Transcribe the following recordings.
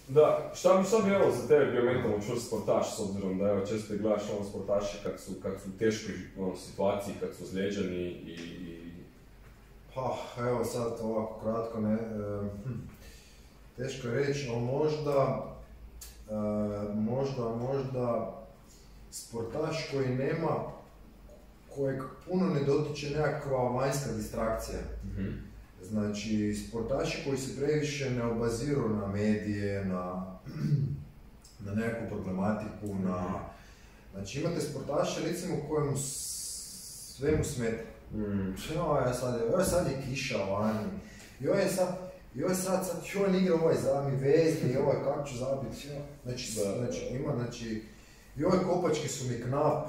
Da, šta bi evo za tebe bio mentalno čvrst sportaš, s obzirom da evo često gledaš sportaše kad su u teškoj situaciji, kad su ozlijeđeni i... Pa, evo sad ovako kratko, teško je reći, ali možda sportaš koji nema, kojeg puno ne dotiče nekakva vanjska distrakcija. Znači, sportaši koji se previše ne obaziru na medije, na nekakvu problematiku, Znači, imate sportaše, recimo, kojemu sve mu smeta. Sad je kiša vani, on igra ovaj zami vezni, kako ću zabiti, kopačke su mi knap,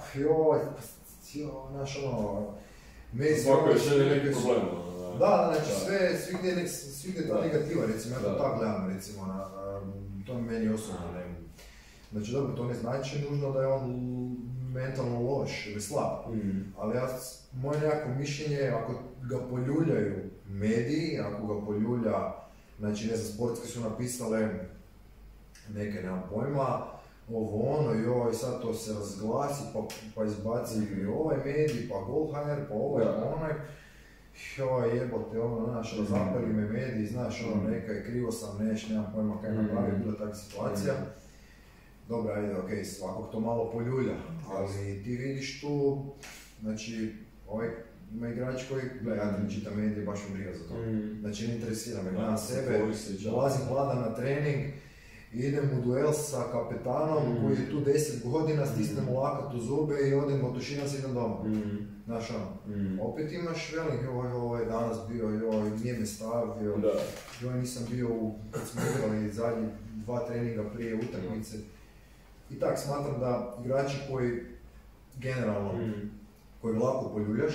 svako je želi neki problem. Da, znači svigdje ta negativa, recimo, ja to tako gledam, recimo, to je meni osobno ne. Znači, dobro, to ne znači nužno da je on mentalno loš ili slab, ali moje nekako mišljenje je, ako ga poljuljaju mediji, ako ga poljulja, znači, ne znam, sportske su napisale neke, nemam pojma, joj, sad to se razglasi, pa izbaci ovaj medij, pa Gol.hr, pa onaj, joj, jebote, razapeli me mediji, znaš, nekaj, krivo sam, nemam pojma kaj napravio, bila takva situacija. Dobro, ajde, okej, svakog to malo poljulja, ali ti vidiš tu, znači, ima igrač koji, gledaj, ja ne čitam medije, baš mi briga za to. Znači, ne interesira me, gledam sebe, dolazim hladan na trening, idem u duel sa kapetanom koji je tu 10 godina, stisnem mu lakat u zube i odem otušinam se idem doma. Znaš, opet imaš velik, danas bio, nije me stavio, nisam bio, kad smo igrali zadnji 2 treninga prije utakmice. I tak, smatram da igrači koji generalno, koji lako poljuljaš,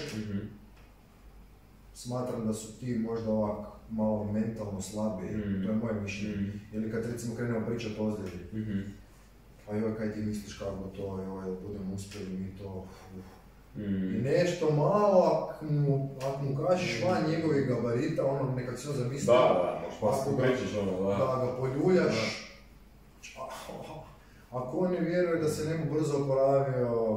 smatram da su ti možda ovak malo mentalno slabiji, to je moje mišljenje. Ili kad recimo krenemo pričati o ozljedi, pa kaj ti misliš kako to, da budemo uspjeli mi to, I nešto malo, ako mu kažeš van njegovih gabarita, nekak si on zamisli, da ga poljuljaš, ako on ne vjeruje da se ne bi brzo oporavio,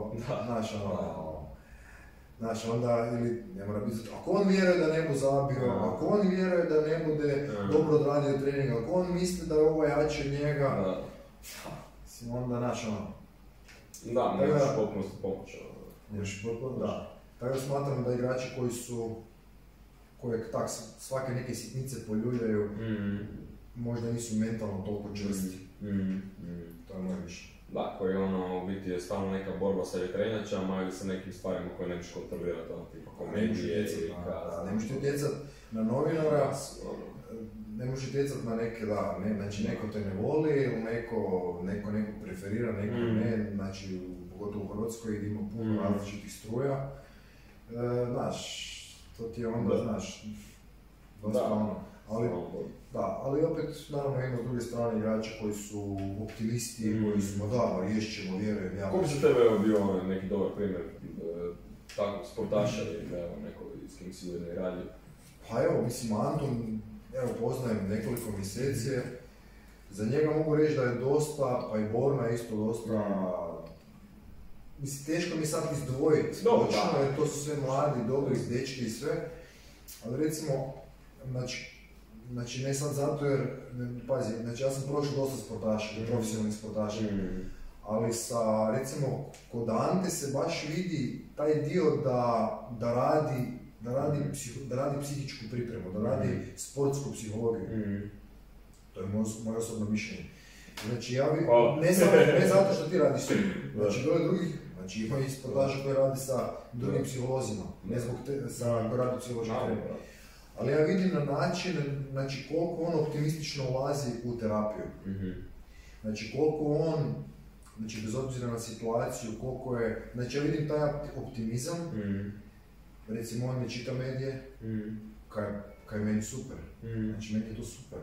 znaš, onda, ili ne mora biti, ako on vjeruje da ne bu zabio, ako on vjeruje da ne bude dobro odradio trening, ako on misli da je ovo jače od njega, onda, znaš, Da, ne možeš potpuno se pomoći. Da. Tako smatram da igrači koji tak svake neke sitnice poljuljaju, možda nisu mentalno toliko čvrsti. To je moje mišljenje. Da, koji u biti je stalno neka borba sa vjetrenjačama ili sa nekim stvarima koje ne možeš kontrolirati, tipa komedije ili ne možeš utjecati na novinara, ne možeš utjecati na neke, znači neko te ne voli ili neko preferira, neko ne, znači pogotovo u Hrvatskoj gdje ima puno različitih struja, znaš, to ti je onda, znaš, dosta ono. Ali opet, naravno, ima s druge strane igrača koji su optimisti, koji su, riješit ćemo, vjerujem, ja. Ko bi za tebe bio neki dobar primjer takvog sportaša ili neko s kim si ujedno i radio? Pa evo, mislim, Anton, poznajem nekoliko mjeseci, za njega mogu reći da je dosta, pa i Borna je isto dosta, mislim, teško mi sad izdvojiti, točno, jer to su sve mladi, dobri, dečki i sve, ali recimo, znači ne sad zato jer, pazi, znači ja sam prošao dosta sportaša, profesionalnih sportaša, ali sa, recimo, kod Ante se baš vidi taj dio da radi psihičku pripremu, da radi sportsku psihologiju. To je moje osobno mišljenje. Znači ja ne zato što ti radiš sve, znači bilo je drugih, znači ima i sportaša koji radi sa drugim psiholozima, ne zbog koji radi psihološki trening. Ali ja vidim na način, znači koliko on optimistično ulazi u terapiju. Znači koliko on, znači bez obzira na situaciju, koliko je, znači ja vidim taj optimizam, recimo on ne čita medije, kaj je meni super, znači meni je to super.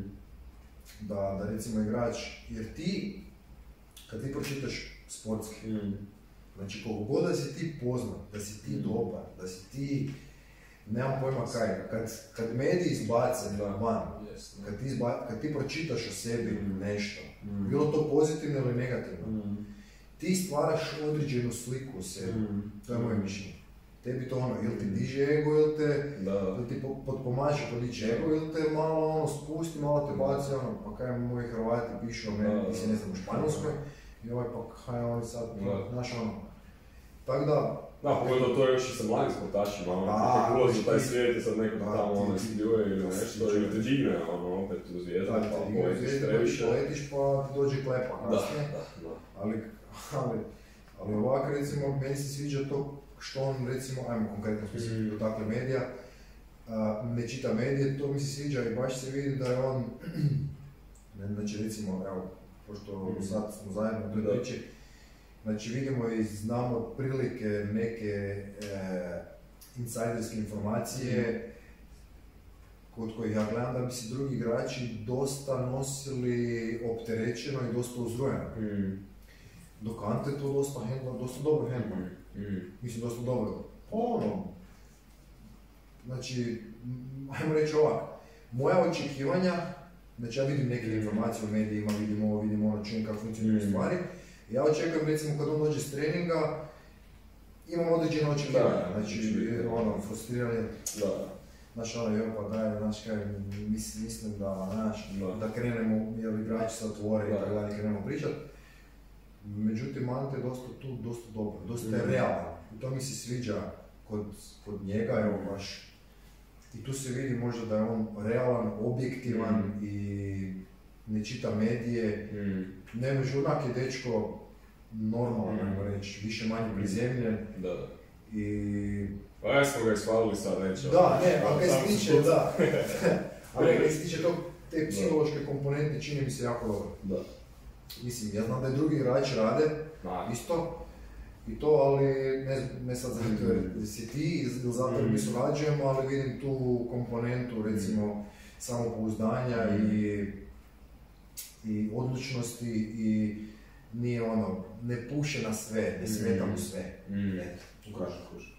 Da recimo igrač, jer ti, kad ti pročitaš sportski, znači koliko god da si ti poznat, da si ti dobar, da si ti nemam pojma kaj, kad mediji izbace van, kad ti pročitaš o sebi nešto, bilo to pozitivno ili negativno, ti stvaraš određenu sliku o sebi, to je moje mišljenje. Tebi to ono, ili ti diže ego, ili ti potpomaže podići ego, ili te malo ono spusti, malo te baci ono, pa kaj moji Hrvati pišu o meni, ti si ne znam u Španjolskoj, i ovaj pa kaj oni sad, znaš ono. Tako da... Da, pogotovo to je još i sa mladim sportašima, ono, kako ulazi u taj svijet i sad neko tamo ono ispljuje ili nešto, ili te digne, ono, opet u zvijezdu, pa poletiš previše. Poletiš pa ti dođe klepa kasnije, ali ovako recimo, meni se sviđa to što on recimo, ajmo konkretno smo se dotakli medija, ne čita medije, to mi se sviđa i baš se vidi da je on, znači recimo, evo, pošto sad smo zajedno u toj priči, znači vidimo i znamo otprilike neke insajderske informacije kod kojih ja gledam da bi se drugi igrači dosta nosili opterećeno i dosta uzrujeno. Dok Ante to dosta dobro hendla. Mislim, dosta dobro. Ono, znači, ajmo reći ovako, moja očekivanja, znači ja vidim neke informacije u medijima, vidim ono, čujem kako funkcioniraju stvari. Ja očekujem, recimo, kad on dođe s treninga, imam određene očekivanja, znači, ono, frustriranje. Znaš, ono, pa daj, znaš, kaj, mislim da krenemo, jel igrači se otvore i tako dalje, krenemo pričat. Međutim, Ante je dosta dobro, dosta je realan. I to mi se sviđa kod njega, evo baš. I tu se vidi možda da je on realan, objektivan i ne čita medije. Ne žurnak je dečko normalno, ajmo reći, više manje prizemljen. I... Pa ja smo ga ishvalili sad, neće. Da, ne, ali kaj se tiče, da. Ali kaj se tiče te psihološke komponente, čini mi se jako dobro. Mislim, ja znam da i drugi igrači rade, isto, i to, ali ne sad zato jer si ti ili zato jer mi surađujemo, ali vidim tu komponentu, recimo, samopouzdanja i odlučnosti i nije ono, ne puše na sve, ne smeta mu sve. Eto, ukratko.